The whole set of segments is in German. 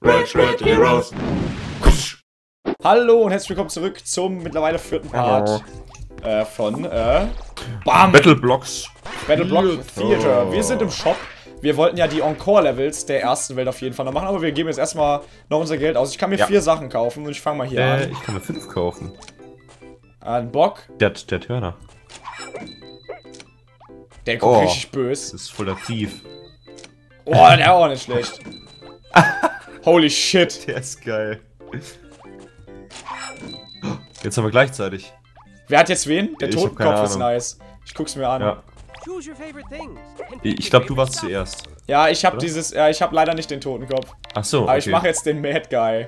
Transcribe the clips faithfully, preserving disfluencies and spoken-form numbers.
Rage Red Heroes. Hallo und herzlich willkommen zurück zum mittlerweile vierten Part äh, von äh, BAM! Battle Blocks. Battle Block Theater. Wir sind im Shop. Wir wollten ja die Encore-Levels der ersten Welt auf jeden Fall noch machen, aber wir geben jetzt erstmal noch unser Geld aus. Ich kann mir ja. vier Sachen kaufen und ich fange mal hier äh, an. Ich kann mir fünf kaufen. Ein Bock. Der, der Turner. Der guckt oh, richtig böse. Das ist voll der Thief. Oh, der ist auch nicht schlecht. Holy shit. Der ist geil. Jetzt haben wir gleichzeitig. Wer hat jetzt wen? Der Ich Totenkopf ist nice. Ich guck's mir an. Ja. Ich glaube, du warst zuerst. Ja, ich hab Oder? dieses. Ja, ich hab leider nicht den Totenkopf. Ach so. Aber Okay. ich mache jetzt den Mad Guy.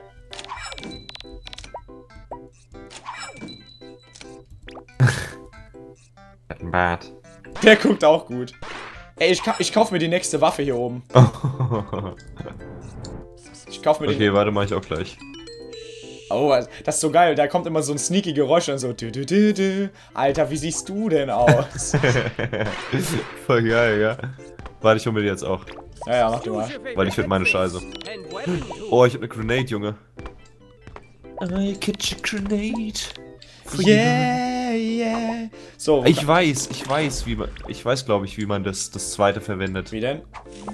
Bad. Der guckt auch gut. Ey, ich, ich kauf mir die nächste Waffe hier oben. Ich kauf mir die. Okay, warte, mach ich auch gleich. Oh, das ist so geil. Da kommt immer so ein sneaky Geräusch und so. Du, du, du, du. Alter, wie siehst du denn aus? Voll geil, ja. Warte, ich hol mir die jetzt auch. Ja, ja, mach du mal. Weil ich finde meine Scheiße. Oh, ich hab eine Grenade, Junge. I catch a grenade. Yeah, yeah. So. Ich weiß, ich weiß, wie man. Ich weiß, glaube ich, wie man das, das zweite verwendet. Wie denn?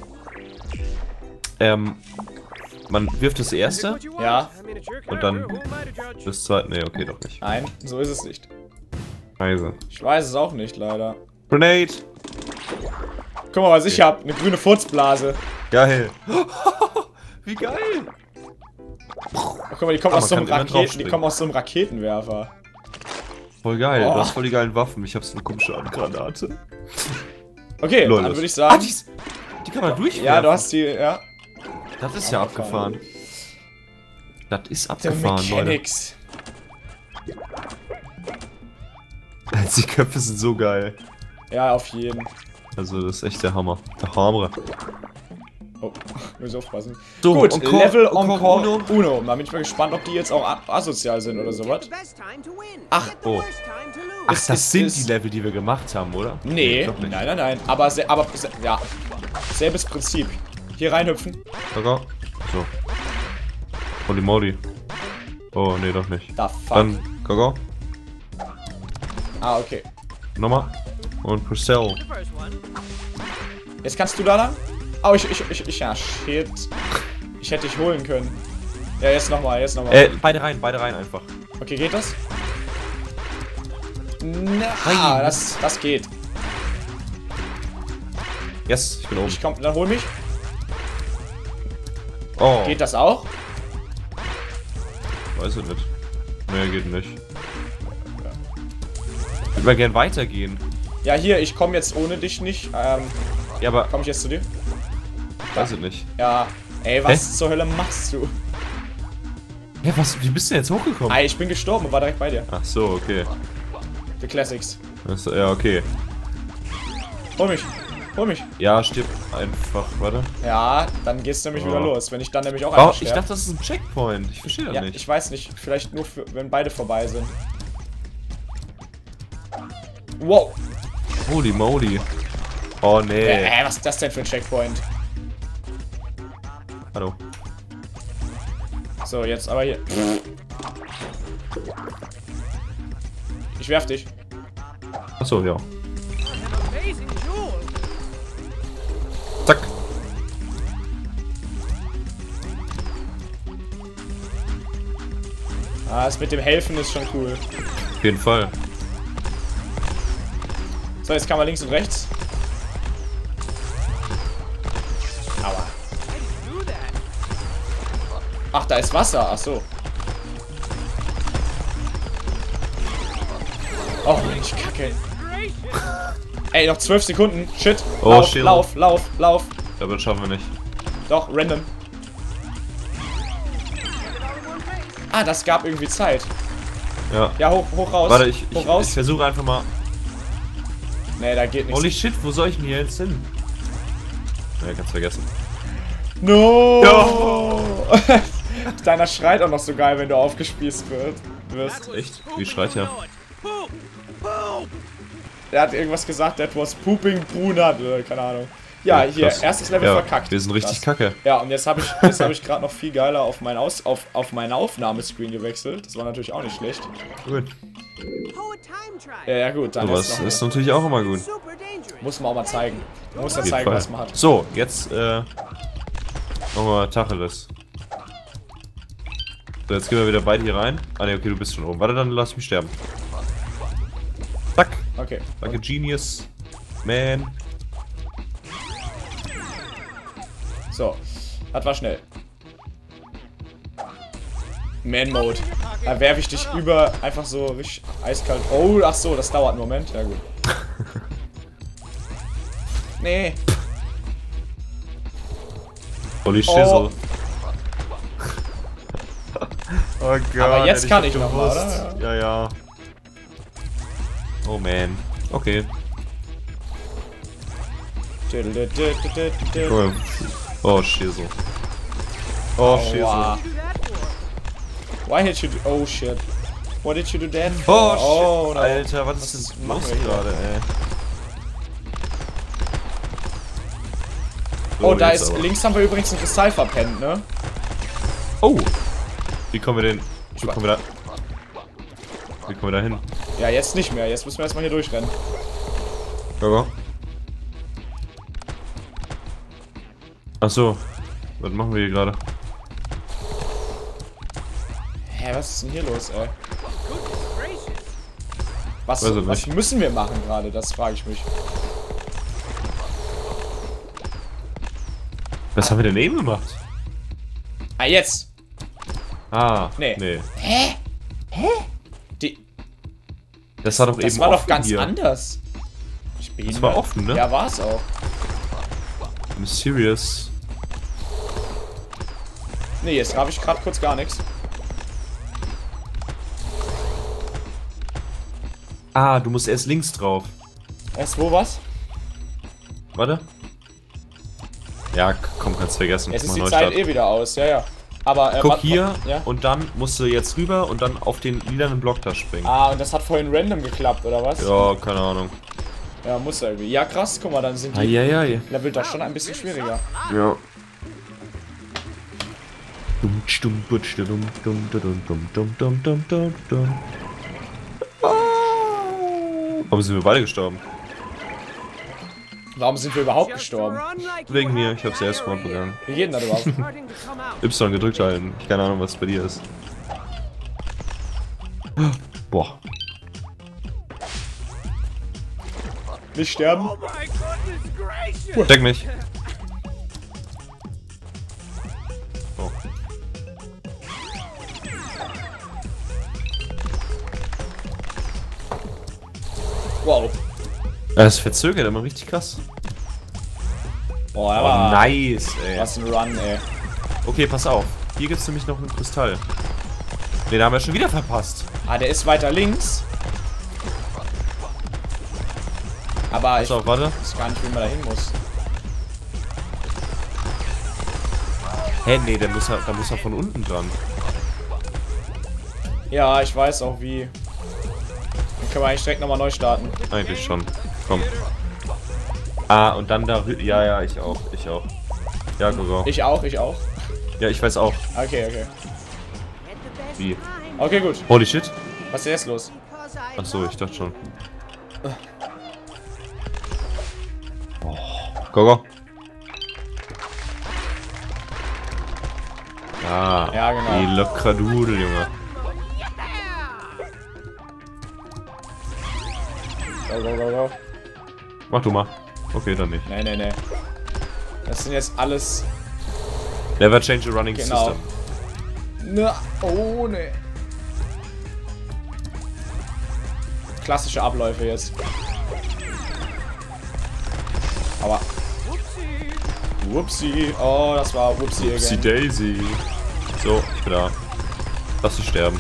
Ähm. Man wirft das erste Ja. und dann das zweite. Nee, okay, doch nicht. Nein, so ist es nicht. Also. Ich weiß es auch nicht, leider. Grenade! Guck mal, was ich hab. Eine grüne Furzblase. Geil! Wie geil! Ach, guck mal, die kommen Ah, aus so man einem kann immer Raketen, die draufspringen. kommen aus so einem Raketenwerfer. Voll geil, Oh. du hast voll die geilen Waffen. Ich hab's eine komische Granate. Okay, Lol, dann das- würde ich Ah, sagen. die, ist- die kann man durchwerfen. Ja, du hast die, ja. Das ist ja abgefahren. Das ist The abgefahren, Leute. Mechanics. Die Köpfe sind so geil. Ja, auf jeden. Also, das ist echt der Hammer. Der Hammer. Oh, muss ich aufpassen. So, Gut, Encore- Level Encore Encore Uno. Uno. Da bin ich mal gespannt, ob die jetzt auch a- asozial sind oder sowas. Ach, oh. Ach, Ist- das ist- sind ist- die Level, die wir gemacht haben, oder? Nee, doch nicht. nein, nein, nein. Aber, se aber se ja, selbes Prinzip. Hier reinhüpfen. Okay. So. Holy moly. Oh, nee, doch nicht. Da fuck. Dann, Gogo. Ah, okay. Nochmal. Und Purcell. Jetzt kannst du da lang? Oh, ich, ich, ich, ich, ja, shit. Ich hätte dich holen können. Ja, jetzt nochmal, jetzt nochmal. Äh, beide rein, beide rein einfach. Okay, geht das? Na, Nein. das, das geht. Yes, ich bin oben. Ich komm, dann hol mich. Oh, Geht das auch? weiß ich nicht. Nee, geht nicht. Ich würde mal gern weitergehen. Ja, hier, ich komme jetzt ohne dich nicht. Ähm, Ja, aber, komme ich jetzt zu dir? weiß ich nicht. Ja. Ey, was Hä? zur Hölle machst du? Hä, was, wie bist du denn jetzt hochgekommen? Ey, ich bin gestorben und war direkt bei dir. Ach so, okay. The Classics. Das, ja, okay. Hol mich. Hol mich. Ja, stirb einfach, warte. Ja, dann geht's nämlich Oh. wieder los. Wenn ich dann nämlich auch Oh, einfach ich sterbe. dachte, das ist ein Checkpoint. Ich verstehe das Ja, nicht. ich weiß nicht. Vielleicht nur, für, wenn beide vorbei sind. Wow. Holy moly. Oh, nee. Äh, was ist das denn für ein Checkpoint? Hallo. So, jetzt aber hier. Ich werf dich. Achso, ja. Zack. Ah, das mit dem Helfen ist schon cool. Auf jeden Fall. So, jetzt kann man links und rechts. Aua. Ach, da ist Wasser. Ach so. Oh, Mensch, Kacke. Ey, noch zwölf Sekunden. Shit. Oh, Lauf, shit. lauf, lauf, lauf. Aber das schaffen wir nicht. Doch, random. Ah, das gab irgendwie Zeit. Ja. Ja, hoch, hoch raus. Warte, ich, hoch ich, raus. ich versuche einfach mal. Nee, da geht nichts. Holy shit, wo soll ich denn hier jetzt hin? Ja, kannst vergessen. No! Deiner schreit auch noch so geil, wenn du aufgespießt wird, wirst. Echt? Wie schreit er? Er hat irgendwas gesagt, that was pooping Brunat, oder keine Ahnung. Ja, Ja, hier, krass. erstes Level Ja, verkackt. wir sind richtig Krass. kacke. Ja, und jetzt habe ich, jetzt hab ich gerade noch viel geiler auf, mein Aus, auf, auf meinen Aufnahmescreen gewechselt. Das war natürlich auch nicht schlecht. Gut. Ja, ja gut, dann Sowas ist noch, ist natürlich auch immer gut. muss man auch mal zeigen. Man muss ja Auf jeden zeigen, Fall. was man hat. So, jetzt, äh, machen wir Tacheles. So, jetzt gehen wir wieder beide hier rein. Ah ne, okay, du bist schon oben. Warte, dann lass mich sterben. Zack. Okay. Like a genius. Man. So, das war schnell. Man-Mode. Da werfe ich dich über, einfach so richtig eiskalt. Oh, ach so, das dauert einen Moment. Ja, gut. Nee. Holy Oh. Shizzle. Oh Gott. Aber jetzt hätte kann doch ich noch mal, gewusst. oder? Ja, ja. Oh man. Okay. Oh, oh Shizzle. Oh, Shizzle. Aua. Why did you do... Oh, shit. What did you do that Oh, for? shit. Oh, no. Alter, was ist Was denn machen los wir hier? gerade, ey? So, Oh, da jetzt ist... aber. Links haben wir übrigens einen Kristall verpennt, ne? Oh! Wie kommen wir denn... Wie kommen wir da... Wie kommen wir da hin? Ja, jetzt nicht mehr. Jetzt müssen wir erstmal hier durchrennen. Ja. Ach so. Was machen wir hier gerade? Hä, was ist denn hier los, ey? Was, Weiß ich was nicht. müssen wir machen gerade? Das frage ich mich. Was haben wir denn eben gemacht? Ah, jetzt! Ah, Nee. nee. Hä? Hä? Die... Das war doch Das eben war doch offen ganz hier. anders. Ich bin Das war offen, ne? Ja, war's auch. Mysterious. Nee, jetzt habe ich gerade kurz gar nichts. Ah, du musst erst links drauf. Erst wo was? Warte. Ja, komm, kannst vergessen. Jetzt ist Mach die Neustart. Zeit eh wieder aus, ja, ja. Aber, äh, Guck warte, hier ja? und dann musst du jetzt rüber und dann auf den lilanen Block da springen. Ah, und das hat vorhin random geklappt, oder was? Ja, keine Ahnung. Ja, muss irgendwie. Ja, krass, guck mal, dann sind die Eieiei. Level doch schon ein bisschen schwieriger. Ja. Dum, stum, butsch, dum, dum, dum, dum, dum, dum, dum, dum, dum. Warum sind wir beide gestorben? Warum sind wir überhaupt gestorben? Wegen mir, ich hab's erst mal begangen. Wie geht denn das überhaupt? Y gedrückt halten. Keine Ahnung, was bei dir ist. Boah. Nicht sterben? Deck mich. Oh. Wow. Das verzögert immer richtig krass. Boah, Oh, aber nice, ey. was ein Run, ey. Okay, pass auf. Hier gibt's nämlich noch einen Kristall. Den haben wir schon wieder verpasst. Ah, der ist weiter links. Aber ich Pass auf, warte. weiß gar nicht, wie man da hin muss. Hä, nee, der muss, da muss er von unten dran. Ja, ich weiß auch wie. Dann können wir eigentlich direkt nochmal neu starten. Eigentlich schon. Komm. Ah, und dann da rü- Ja, ja, ich auch. Ich auch. Ja, go, go. Ich auch, ich auch. Ja, ich weiß auch. Okay, okay. Wie. Okay, gut. Holy shit. Was ist jetzt los? Ach so, ich dachte schon. Oh. Go, go. Ah, Ja, genau. die lockere Dudel, Junge. Go, go, go, go. Mach du mal. Okay, dann nicht. Nee, nee, nee. Das sind jetzt alles... Never change a running Genau. system. Na, oh, nee. Klassische Abläufe jetzt. Aber... Whoopsie. Oh, das war Whoopsie Upsi again. Daisy. So, ich bin da. Lass dich sterben.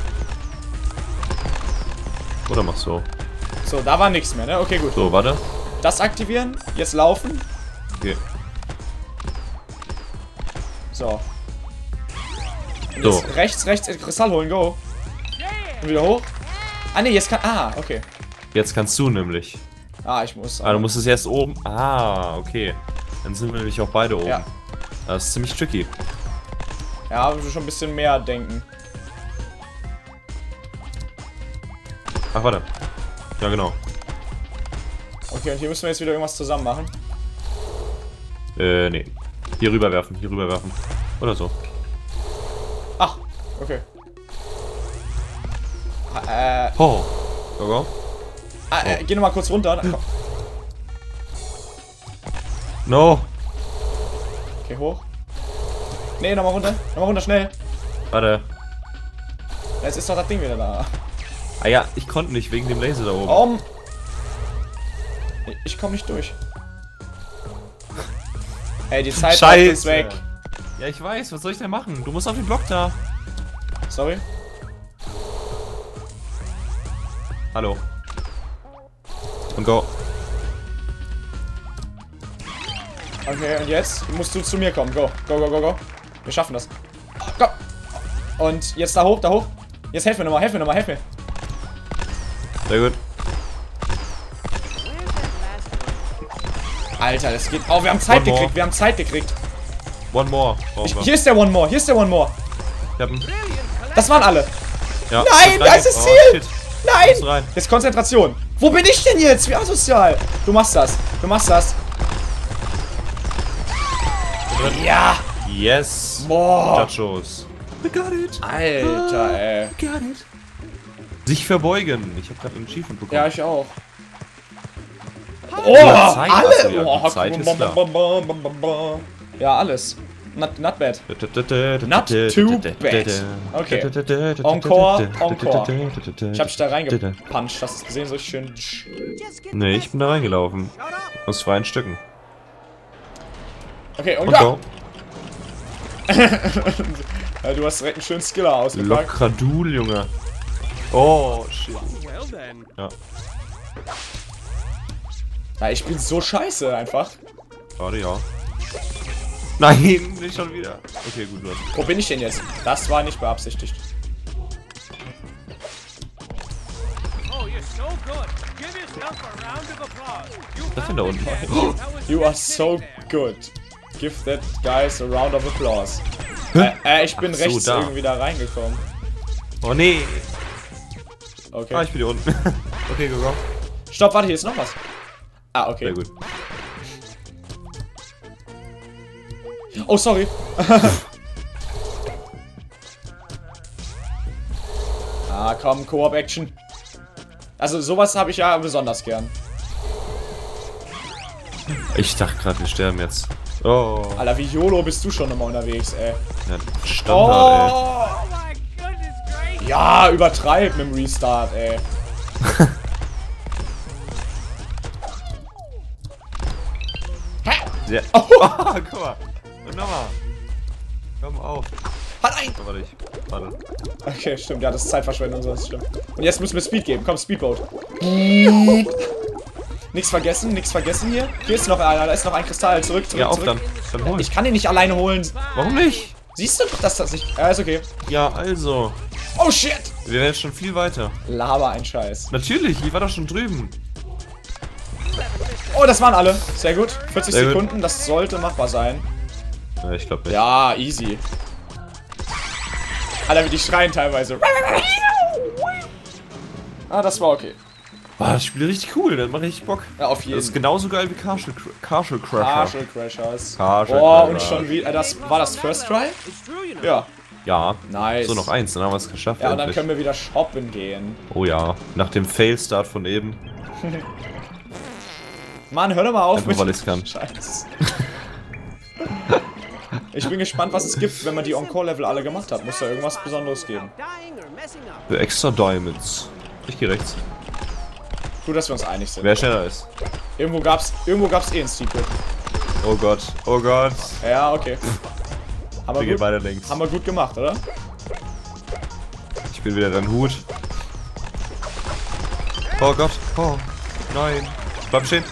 Oder mach so. So, da war nichts mehr, ne? Okay, gut. So, warte. Das aktivieren. Jetzt laufen. Okay. So. Und So. jetzt rechts, rechts, Kristall holen, go. Und wieder hoch. Ah, ne, jetzt kann... Ah, okay. Jetzt kannst du nämlich. Ah, ich muss... Ah, du musst es erst oben. Ah, okay. Dann sind wir nämlich auch beide oben. Ja. Das ist ziemlich tricky. Ja, wir müssen schon ein bisschen mehr denken. Ach, warte. Ja, genau. Okay, und hier müssen wir jetzt wieder irgendwas zusammen machen. Äh, nee. Hier rüber werfen, hier rüber werfen. Oder so. Ach, okay. Äh, Oh. Go, go. ah, äh, geh nochmal kurz runter. Komm. No. Okay, hoch. Nee, nochmal runter. Nochmal runter, schnell. Warte. Jetzt ist doch das Ding wieder da. Ah ja, ich konnte nicht wegen dem Laser da oben. Um. Ich komme nicht durch. Ey, die Zeit Scheiße. ist weg. Ja, ich weiß. Was soll ich denn machen? Du musst auf den Block da. Sorry. Hallo. Und go. Okay, und jetzt musst du zu mir kommen. Go, go, go, go, go. Wir schaffen das. Go. Und jetzt da hoch, da hoch. Jetzt helf mir nochmal, helf mir nochmal, helf mir. Sehr gut. Alter, das geht. Oh, wir haben Zeit One more. gekriegt, wir haben Zeit gekriegt. One more. Ich, hier ist der One More, hier ist der One More. Ich hab ihn. Das waren alle. Ja, Nein, da ist das Ziel. Shit. Nein. Muss rein. Jetzt Konzentration. Wo bin ich denn jetzt? Wie asozial. Du machst das. Du machst das. Ja. Yes. Boah. Nachos. We got it. Alter, ey. Got it. Sich verbeugen. Ich hab gerade einen Achievement bekommen. Ja, ich auch. Oh, Oh, Zeit, alle. also, ja, Oh, die Zeit ist klar. ja, alles. Not, not bad. Not too bad. Okay. Encore, encore. Ich hab dich da reingepuncht. Hast du es gesehen? So schön. Nee, ich bin da reingelaufen. Aus freien Stücken. Okay, und, Und go. go. Ja, du hast direkt einen schönen Skiller ausgepackt. Lokradul, Junge. Oh, shit. Ja. Ja, ich bin so scheiße einfach. Warte, ja. Nein, nicht schon wieder. Okay, gut, los. Wo bin ich denn jetzt? Das war nicht beabsichtigt. Das sind da unten. You are so good. Give that guys a round of applause. Äh, äh, ich bin Ach so, rechts da. irgendwie da reingekommen. Oh, nee. Okay. Ah, ich bin hier unten. Okay, go, go. Stopp, warte, hier ist noch was. Ah, okay. Sehr gut. Oh, sorry. Ah, komm, Koop-Action. Also, sowas habe ich ja besonders gern. Ich dachte gerade, wir sterben jetzt. Oh. Alter, wie YOLO bist du schon immer unterwegs, ey. Ja, Standard, Oh! Ja, übertreib mit dem Restart, ey. ey. Ja. Oh, guck mal. Und nochmal. Komm auf. Halt ein! Oh, warte, ich. Warte. Okay, stimmt, ja, das ist Zeitverschwendung, so ist stimmt. Und jetzt müssen wir Speed geben. Komm, Speedboat. Nichts vergessen, nichts vergessen hier. Hier ist noch einer, da ist noch ein Kristall. Zurück, zurück, Ja, auf zurück. dann. Dann holen. Ich kann den nicht alleine holen. Warum nicht? Siehst du doch, dass das nicht... Ja, ist okay. Ja, also. Oh, shit! Wir werden jetzt schon viel weiter. Laber ein Scheiß. Natürlich, ich war doch schon drüben. Oh, das waren alle. Sehr gut. vierzig Sehr gut. Sekunden, das sollte machbar sein. Ja, ich glaube nicht. Ja, easy. Alter, wie die schreien teilweise. Ah, das war okay. Ah, das Spiel ist richtig cool, das macht richtig Bock. Ja, auf jeden Das ist genauso geil wie Castle, Castle Crasher. Castle Crashers. Castle Oh, Crasher. und schon wieder. Das, war das First Try? Ja. Ja. Nice. So, noch eins, dann haben wir es geschafft. Ja, und dann endlich. können wir wieder shoppen gehen. Oh ja, nach dem Fail-Start von eben. Mann, hör doch mal auf Einfach, mit... weil ich's kann. Scheiße. Ich bin gespannt, was es gibt, wenn man die Encore-Level alle gemacht hat. Muss da irgendwas Besonderes geben. Für extra Diamonds. Ich geh rechts. Gut, dass wir uns einig sind. Wer schneller ist. Irgendwo gab's, irgendwo gab's eh ein Secret. Oh Gott, oh Gott. Ja, okay. Haben Wir wir, gehen gut, beide links. haben wir gut gemacht, oder? Ich bin wieder dein Hut. Oh Gott, oh. Nein. Bleib stehen.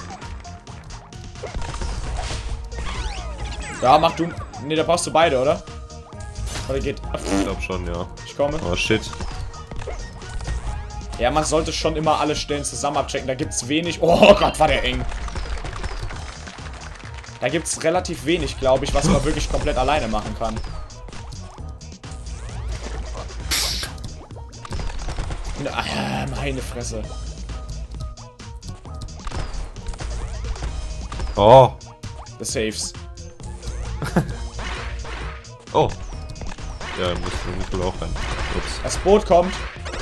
Ja, mach du... Ne, da brauchst du beide, oder? Oder geht... Ich glaub schon, ja. Ich komme. Oh shit. Ja, man sollte schon immer alle Stellen zusammen abchecken. Da gibt's wenig... Oh Gott, war der eng. Da gibt es relativ wenig, glaube ich, was man wirklich komplett alleine machen kann. Ah, meine Fresse. Oh. The Saves. Oh. Ja, muss ich wohl auch rein. Ups. Das Boot kommt.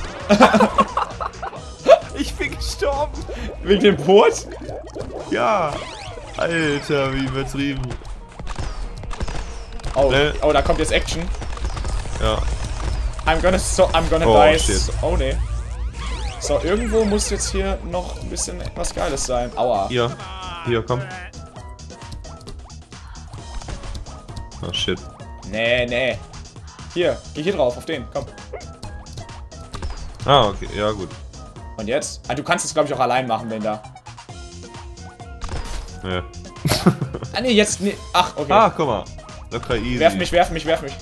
Ich bin gestorben. Wegen dem Boot? Ja. Alter, wie übertrieben. Oh, Ne? oh, da kommt jetzt Action. Ja. I'm gonna so I'm gonna Oh, die. shit. Oh ne. So, irgendwo muss jetzt hier noch ein bisschen etwas Geiles sein. Aua. Hier. Hier, komm. Oh shit. Nee, nee. Hier, geh hier drauf, auf den, komm. Ah, okay, ja gut. Und jetzt? Ah, du kannst es, glaube ich, auch allein machen, den da. Ja. Ah, nee, jetzt, nee. Ach, okay. Ah, guck mal. Locker easy. Werf mich, werf mich, werf mich.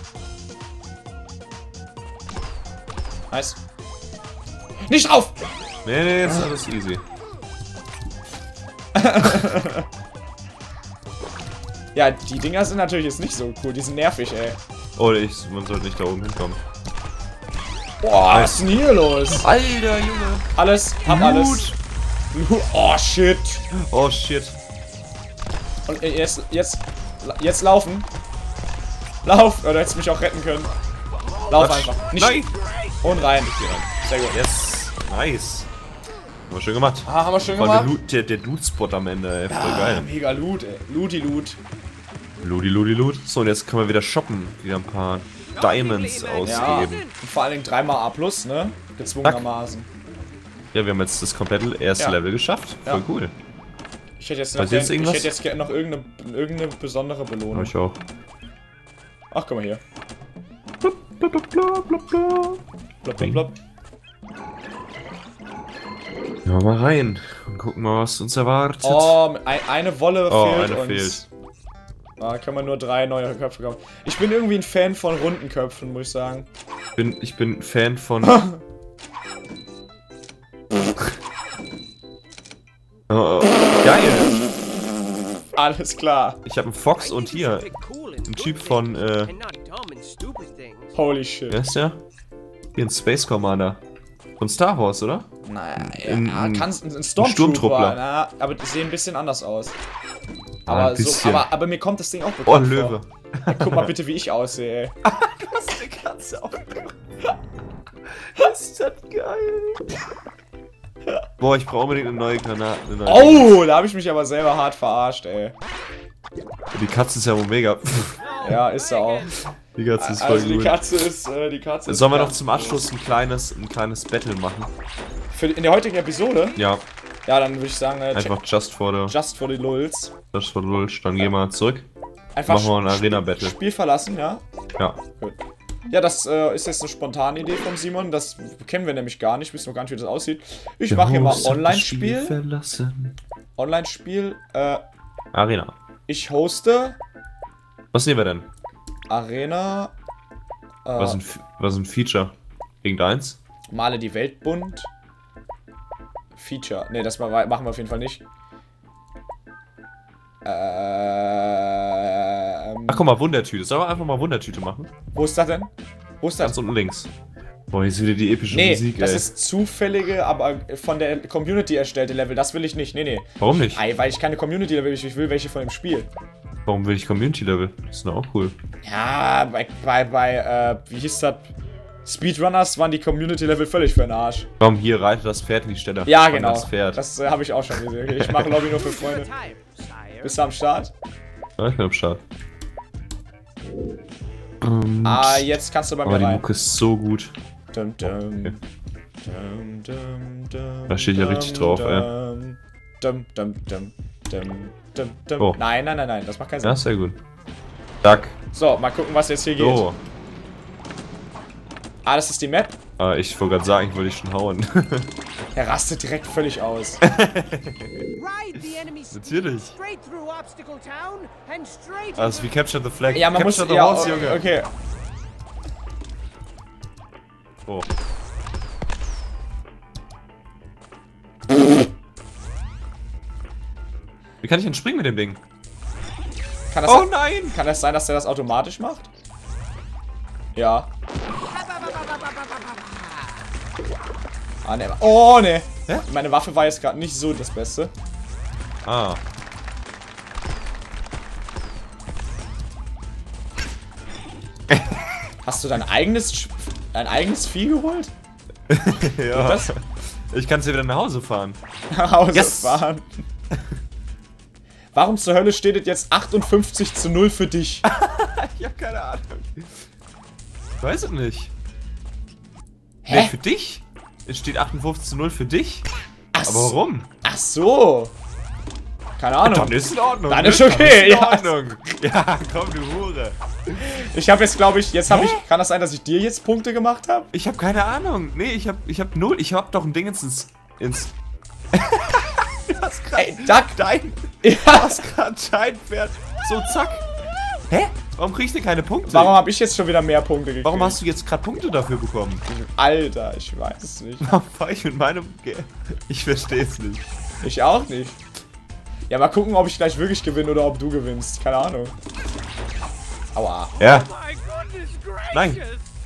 Nice. Nicht drauf! Nee, nee, jetzt ist alles easy. Ja, die Dinger sind natürlich jetzt nicht so cool. Die sind nervig, ey. Oh, ich, man sollte nicht da oben hinkommen. Boah, was ist denn hier los? Alter, Junge. Alles, hab alles. Loot. Oh, shit. Oh, shit. Und jetzt, jetzt, jetzt laufen. Lauf. Oder hättest du mich auch retten können. Lauf Quatsch. einfach. Nicht. Nein. Und rein. Sehr gut. Yes. Nice. Haben wir schön gemacht. Ah, haben wir schon Vor allem gemacht. der, Loot, der, der Loot-Spot am Ende, ey. Voll Ah, geil. mega Loot, ey. Looty Loot. Ludi, Ludi, Loot. So, und jetzt können wir wieder shoppen. Wieder ein paar Diamonds Ja. ausgeben. Und vor allen Dingen dreimal A plus, ne? Gezwungenermaßen. Ja, wir haben jetzt das komplette erste Ja. Level geschafft. Voll Ja. cool. Ich hätte jetzt noch, Weiß jetzt gern, ich irgendwas? hätte jetzt gern noch irgendeine, irgendeine besondere Hab Belohnung. ich auch. Ach, guck mal hier. Blub, blub, blub, blub, blub, blub. Blub, blub, blub. Ja, mal rein und gucken mal, was uns erwartet. Oh, ein, eine Wolle Oh, fehlt eine uns. fehlt. Da kann man nur drei neue Köpfe kaufen. Ich bin irgendwie ein Fan von runden Köpfen, muss ich sagen. Ich bin, ich bin Fan von... oh, oh. Geil! Alles klar. Ich habe einen Fox und hier ein Typ von, äh, Holy shit. wer ist der? Hier ein Space Commander. Von Star Wars, oder? Naja, Ein- ja, ein- kannst ein ein Stormtrooper, Sturmtruppler. na, aber die sehen ein bisschen anders aus. Ah, Aber, ein so, bisschen. aber, aber mir kommt das Ding auch bekannt Oh, ein Löwe. vor. Ja, guck mal bitte, wie ich aussehe, ey. Du hast eine Katze auch. Ist das geil. Boah, ich brauche unbedingt eine neue Granate. Eine neue Oh, da habe ich mich aber selber hart verarscht, ey. Die Katze ist ja wohl mega. Ja, ist sie auch. Die Katze ist voll Also die gut. Katze ist, äh, die Katze ist Sollen wir noch ganz zum Abschluss ein kleines, ein kleines Battle machen? Für, in der heutigen Episode? Ja, Ja, dann würde ich sagen, äh, check, einfach just for the, just for the lulz. just for the Lulz. Dann gehen wir zurück. Einfach Machen wir ein Sp- Arena-Battle. Spiel verlassen, ja? Ja. Gut. Ja, das äh, ist jetzt eine spontane Idee von Simon. Das kennen wir nämlich gar nicht. Wissen wir gar nicht, wie das aussieht. Ich mache hier mal Online-Spiel. Verlassen. Online-Spiel. Äh, Arena. ich hoste Was nehmen wir denn? Arena. Äh, Was ist ein, F- was ist ein Feature? Irgendeins? Male die Welt bunt. Feature. Ne, das ma- machen wir auf jeden Fall nicht. Ähm, Ach guck mal, Wundertüte. Sollen wir einfach mal Wundertüte machen? wo ist das denn? Wo ist das? Ganz unten links. Boah, hier ist wieder die epische Nee, Musik, das ey. ist zufällige, aber von der Community erstellte Level. Das will ich nicht. Nee, nee. Warum nicht? Ei, weil ich keine Community Level will. Ich will welche von dem Spiel. Warum will ich Community Level? Das ist doch auch cool. Ja, bei, bei, bei äh, wie hieß das? Speedrunners waren die Community Level völlig für den Arsch. Warum hier reitet das Pferd in die Städte? Ja, Von genau. Das Pferd. Das äh, habe ich auch schon gesehen. Okay, ich mache Lobby nur für Freunde. Bist du am Start? Ja, ich bin am Start. Ah, jetzt kannst du bei Aber mir die rein. Mucke ist so gut. Dum, dum, Okay. dum, dum, dum, Da steht ja richtig drauf, dum, ey. Dum, dum, dum, dum, dum, dum. Oh. Nein, nein, nein, nein, das macht keinen Sinn. Ja, sehr gut. Duck. So, mal gucken, was jetzt hier geht. So. Ah, das ist die Map. Ah, ich wollte gerade sagen, ich wollte dich schon hauen. Er rastet direkt völlig aus. Natürlich. Also wie Capture the Flag. Ja, man Capture muss... the Ja, Horse, Junge. okay. Oh. Wie kann ich denn springen mit dem Ding? Kann das Oh nein! Kann das sein, dass der das automatisch macht? Ja. Ah, ne. Oh, ne. Hä? Meine Waffe war jetzt gerade nicht so das Beste. Ah. Hast du dein eigenes, Sch- dein eigenes Vieh geholt? Ja. Das? Ich kann dir wieder nach Hause fahren. Nach Hause Yes. fahren. Warum zur Hölle steht es jetzt achtundfünfzig zu null für dich? Ich hab keine Ahnung. Ich weiß es nicht. Hä? Nee, für dich? Es steht achtundfünfzig zu null für dich. Ach, Aber warum? Ach so. Keine Ahnung. Dann ist in Ordnung. Dann ne? ist okay, Dann ist in ja. Ordnung. Ja, komm, du Hure. Ich habe jetzt, glaube ich, jetzt habe Hä? ich. Kann das sein, dass ich dir jetzt Punkte gemacht habe? Ich hab keine Ahnung. Nee, ich hab, ich hab null. Ich hab doch ein Ding ins... ins du hast grad Ey, Duck. dein... Ja. Du hast grad dein Pferd... So, zack. Hä? Warum krieg ich denn keine Punkte? Warum habe ich jetzt schon wieder mehr Punkte gekriegt? Warum hast du jetzt gerade Punkte dafür bekommen? Alter, ich weiß es nicht. Warum fahr ich mit meinem... Ge ich versteh's nicht. Ich auch nicht. Ja, mal gucken, ob ich gleich wirklich gewinne oder ob du gewinnst. Keine Ahnung. Aua. Ja. Nein.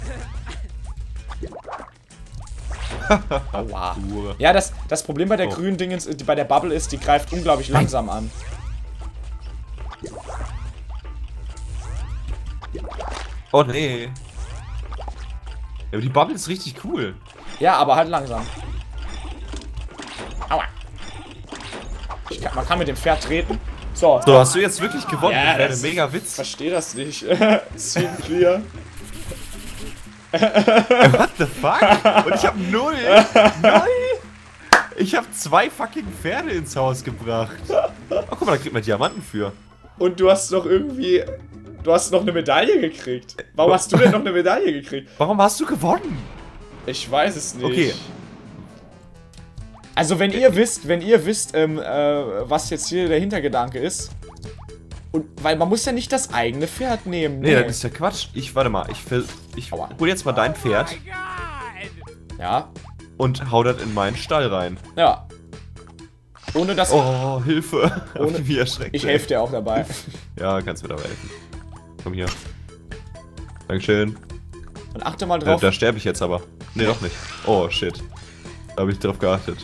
Aua. Hure. Ja, das, das Problem bei der Oh. grünen Dingens, die bei der Bubble ist, die greift unglaublich langsam an. Oh nee. Ja, aber die Bubble ist richtig cool. Ja, aber halt langsam. Aua. Ich kann, man kann mit dem Pferd treten. So. So, hast du jetzt wirklich gewonnen? Ja, das wäre das- ein mega Witz. Verstehe das nicht. Scene clear. What the fuck? Und ich hab null. Null. Ich hab zwei fucking Pferde ins Haus gebracht. Oh, guck mal, da kriegt man Diamanten für. Und du hast noch irgendwie... Du hast noch eine Medaille gekriegt. Warum hast du denn noch eine Medaille gekriegt? Warum hast du gewonnen? Ich weiß es nicht. Okay. Also wenn ihr wisst, wenn ihr wisst, ähm, äh, was jetzt hier der Hintergedanke ist. Und weil man muss ja nicht das eigene Pferd nehmen. Nee, das ist ja Quatsch. Ich, warte mal, ich, ver- ich Aua. hol jetzt mal dein Pferd Ja. und hau das in meinen Stall rein. Ja. Ohne dass... Oh, Hilfe. Ohne- Wie erschreckt. Ich helfe dir auch dabei. Ja, kannst mir dabei helfen. Komm hier. Dankeschön. Und achte mal Ja, drauf. da sterbe ich jetzt aber. Nee, doch nicht. Oh, shit. Da habe ich drauf geachtet.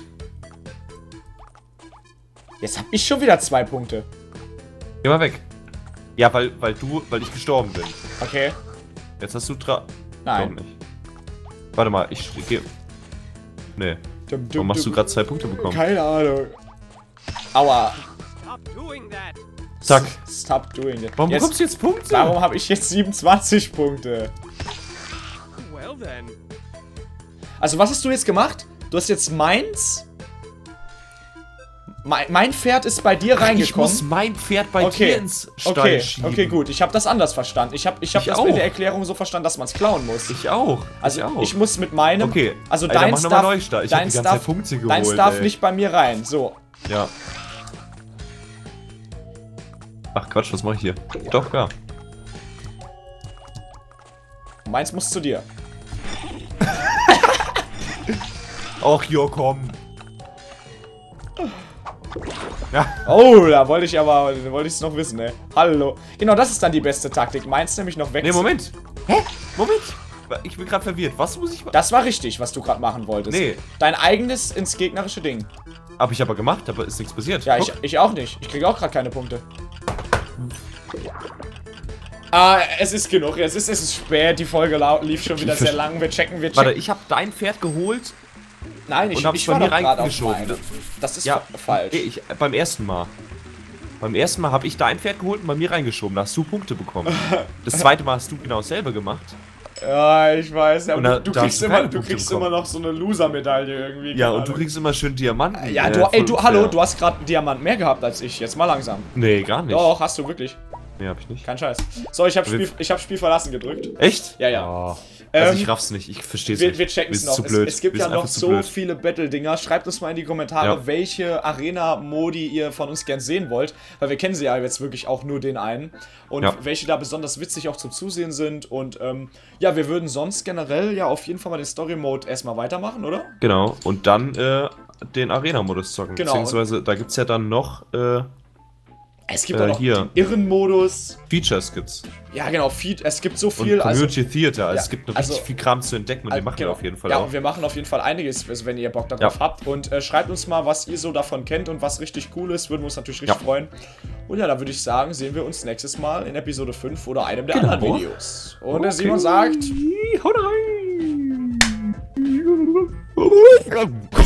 Jetzt hab ich schon wieder zwei Punkte. Geh mal weg. Ja, weil, weil du, weil ich gestorben bin. Okay. Jetzt hast du tra... Nein. Doch nicht. Warte mal, ich geh... Nee. Dum, dum, Warum hast du dum. gerade zwei Punkte bekommen? Keine Ahnung. Aua. Zack. Stop doing it. Warum Jetzt- bekommst du jetzt Punkte? Warum habe ich jetzt siebenundzwanzig Punkte? Well then. Also, was hast du jetzt gemacht? Du hast jetzt meins. Mein, mein Pferd ist bei dir Ach, ich reingekommen. muss mein Pferd bei Okay. dir ins Stall Okay, schieben. okay, gut. Ich habe das anders verstanden. Ich habe ich hab Ich das auch. mit der Erklärung so verstanden, dass man es klauen muss. Ich auch. Also, ich, auch. ich muss mit meinem... Okay. Also, Alter, deins mach noch mal darf, Neustart. Ich hab deins die ganze darf, Zeit Punkte geholt, deins darf ey. nicht bei mir rein. So. Ja. Ach Quatsch, was mache ich hier? Doch, ja. Meins muss zu dir. Ach, jo, komm. Ja. Oh, da wollte ich aber, da wollte ich es noch wissen, ey. Hallo. Genau, das ist dann die beste Taktik. Meins nämlich noch weg. Nee, Moment. Hä? Moment. Ich bin gerade verwirrt. Was muss ich machen? Das war richtig, was du gerade machen wolltest. Nee. Dein eigenes ins gegnerische Ding. Hab ich aber gemacht, aber ist nichts passiert. Ja, ich, Guck. ich auch nicht. Ich kriege auch gerade keine Punkte. Ah, es ist genug. Es ist, es ist spät. Die Folge lau- lief schon wieder sehr lang. Wir checken, wir checken. Warte, ich habe dein Pferd geholt. Nein, ich, und hab's ich bei war mir doch gerade auf reingeschoben. meine. Das ist Ja, fa- falsch. Nee, ich, beim ersten Mal. Beim ersten Mal habe ich dein Pferd geholt und bei mir reingeschoben. Da hast du Punkte bekommen. Das zweite Mal hast du genau dasselbe gemacht. Ja, ich weiß. Ja, Und da- du da kriegst, hast du immer, keine du Punkte kriegst bekommen. immer noch so eine Loser-Medaille irgendwie. Ja, keine und du Ahnung. kriegst immer schön Diamanten. Ja, äh, du, ey, von du, dem hallo, Pferd. du hast gerade einen Diamant mehr gehabt als ich. Jetzt mal langsam. Nee, gar nicht. Doch, hast du wirklich. Nee, hab ich nicht. Kein Scheiß. So, ich habe Wir- Spiel, ich hab Spiel verlassen gedrückt. Echt? Ja, ja. Oh. Also Ähm, ich raff's nicht, ich versteh's Wir, nicht. wir checken es Ist noch. zu Es, blöd. es gibt Wir ja sind noch einfach zu so blöd. viele Battle-Dinger. Schreibt uns mal in die Kommentare, Ja. welche Arena-Modi ihr von uns gern sehen wollt. Weil wir kennen sie ja jetzt wirklich auch nur den einen. Und Ja. welche da besonders witzig auch zum Zusehen sind. Und ähm, ja, wir würden sonst generell ja auf jeden Fall mal den Story-Mode erstmal weitermachen, oder? Genau, und dann äh, den Arena-Modus zocken. Genau. Beziehungsweise, da gibt's ja dann noch, äh, Es gibt Äh, auch noch hier. den Irrenmodus. Features gibt's. Ja, genau, Feed, es gibt so Und viel. Community also, Theater. Also ja, es gibt noch also- richtig viel Kram zu entdecken und Also, den machen genau. wir auf jeden Fall ja, auch. und wir machen auf jeden Fall einiges, also wenn ihr Bock darauf Ja. habt. Und äh, schreibt uns mal, was ihr so davon kennt und was richtig cool ist. Würden wir uns natürlich richtig Ja. freuen. Und ja, da würde ich sagen, sehen wir uns nächstes Mal in Episode fünf oder einem der Genau. anderen Videos. Und der Simon sagt... Haut rein!